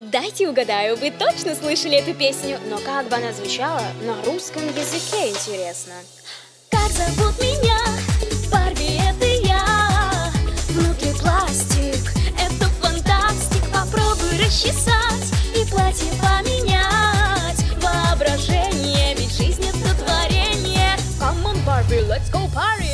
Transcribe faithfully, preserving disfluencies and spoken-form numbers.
Дайте угадаю, вы точно слышали эту песню, но как бы она звучала на русском языке, интересно. Как зовут меня? Барби, это я. Внутри пластик, это фантастик. Попробуй расчесать и платье поменять. Воображение, ведь жизнь это творение. Come on, Barbie, let's go party!